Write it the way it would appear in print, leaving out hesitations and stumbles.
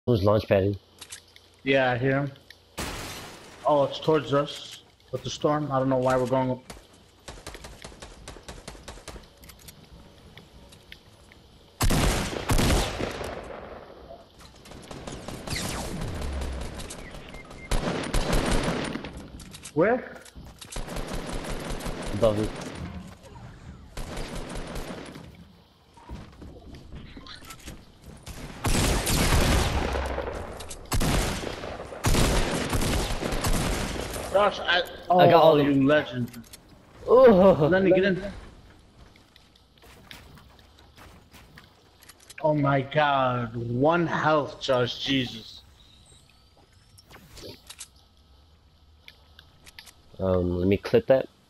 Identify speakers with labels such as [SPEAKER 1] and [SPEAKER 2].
[SPEAKER 1] Who's launch padding?
[SPEAKER 2] Yeah, I hear him. Oh, it's towards us with the storm. I don't know why we're going. Where?
[SPEAKER 1] Above you.
[SPEAKER 2] Gosh, I
[SPEAKER 1] got all of
[SPEAKER 2] you legend.
[SPEAKER 1] Oh,
[SPEAKER 2] Let me get in. Oh my god, 1 health, Josh, Jesus.
[SPEAKER 1] let me clip that.